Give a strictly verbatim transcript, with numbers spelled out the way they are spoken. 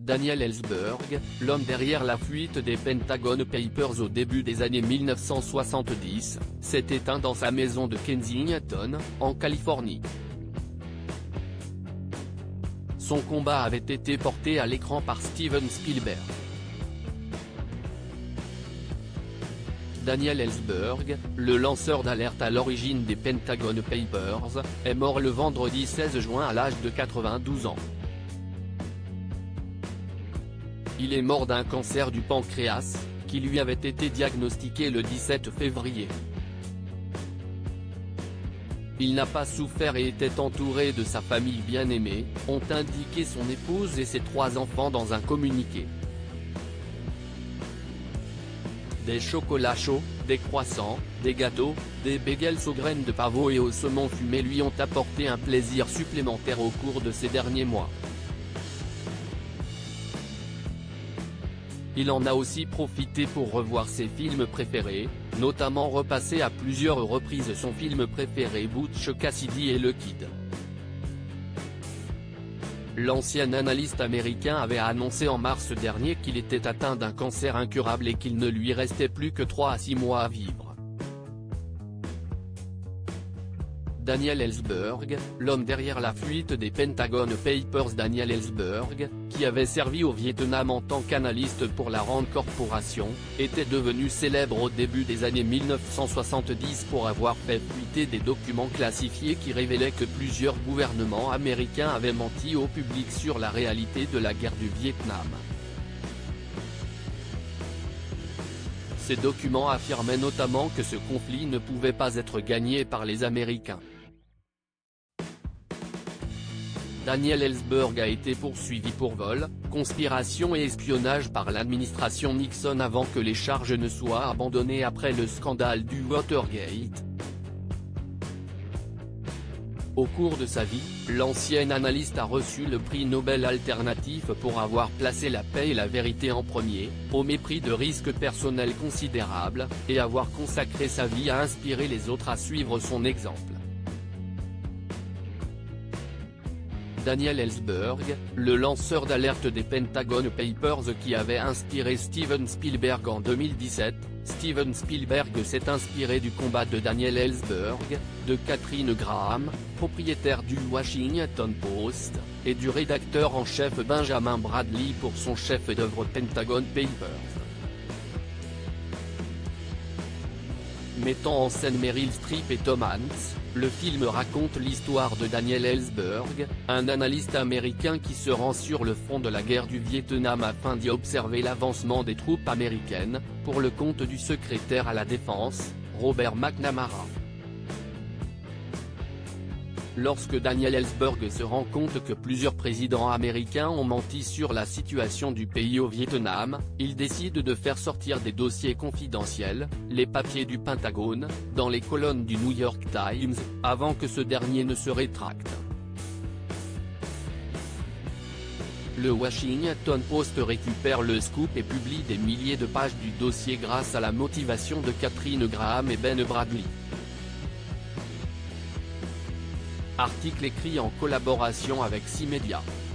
Daniel Ellsberg, l'homme derrière la fuite des Pentagon Papers au début des années mille neuf cent soixante-dix, s'est éteint dans sa maison de Kensington, en Californie. Son combat avait été porté à l'écran par Steven Spielberg. Daniel Ellsberg, le lanceur d'alerte à l'origine des Pentagon Papers, est mort le vendredi seize juin à l'âge de quatre-vingt-douze ans. Il est mort d'un cancer du pancréas, qui lui avait été diagnostiqué le dix-sept février. Il n'a pas souffert et était entouré de sa famille bien-aimée, ont indiqué son épouse et ses trois enfants dans un communiqué. Des chocolats chauds, des croissants, des gâteaux, des bagels aux graines de pavot et au saumon fumé lui ont apporté un plaisir supplémentaire au cours de ces derniers mois. Il en a aussi profité pour revoir ses films préférés, notamment repasser à plusieurs reprises son film préféré Butch Cassidy et le Kid. L'ancien analyste américain avait annoncé en mars dernier qu'il était atteint d'un cancer incurable et qu'il ne lui restait plus que trois à six mois à vivre. Daniel Ellsberg, l'homme derrière la fuite des Pentagon Papers. Daniel Ellsberg, qui avait servi au Vietnam en tant qu'analyste pour la Rand Corporation, était devenu célèbre au début des années mille neuf cent soixante-dix pour avoir fait fuiter des documents classifiés qui révélaient que plusieurs gouvernements américains avaient menti au public sur la réalité de la guerre du Vietnam. Ces documents affirmaient notamment que ce conflit ne pouvait pas être gagné par les Américains. Daniel Ellsberg a été poursuivi pour vol, conspiration et espionnage par l'administration Nixon avant que les charges ne soient abandonnées après le scandale du Watergate. Au cours de sa vie, l'ancien analyste a reçu le prix Nobel alternatif pour avoir placé la paix et la vérité en premier, au mépris de risques personnels considérables, et avoir consacré sa vie à inspirer les autres à suivre son exemple. Daniel Ellsberg, le lanceur d'alerte des Pentagon Papers qui avait inspiré Steven Spielberg en deux mille dix-sept, Steven Spielberg s'est inspiré du combat de Daniel Ellsberg, de Catherine Graham, propriétaire du Washington Post, et du rédacteur en chef Benjamin Bradley pour son chef-d'œuvre Pentagon Papers. Mettant en scène Meryl Streep et Tom Hanks, le film raconte l'histoire de Daniel Ellsberg, un analyste américain qui se rend sur le front de la guerre du Vietnam afin d'y observer l'avancement des troupes américaines, pour le compte du secrétaire à la Défense, Robert McNamara. Lorsque Daniel Ellsberg se rend compte que plusieurs présidents américains ont menti sur la situation du pays au Vietnam, il décide de faire sortir des dossiers confidentiels, les papiers du Pentagone, dans les colonnes du New York Times, avant que ce dernier ne se rétracte. Le Washington Post récupère le scoop et publie des milliers de pages du dossier grâce à la motivation de Catherine Graham et Ben Bradley. Article écrit en collaboration avec six médias.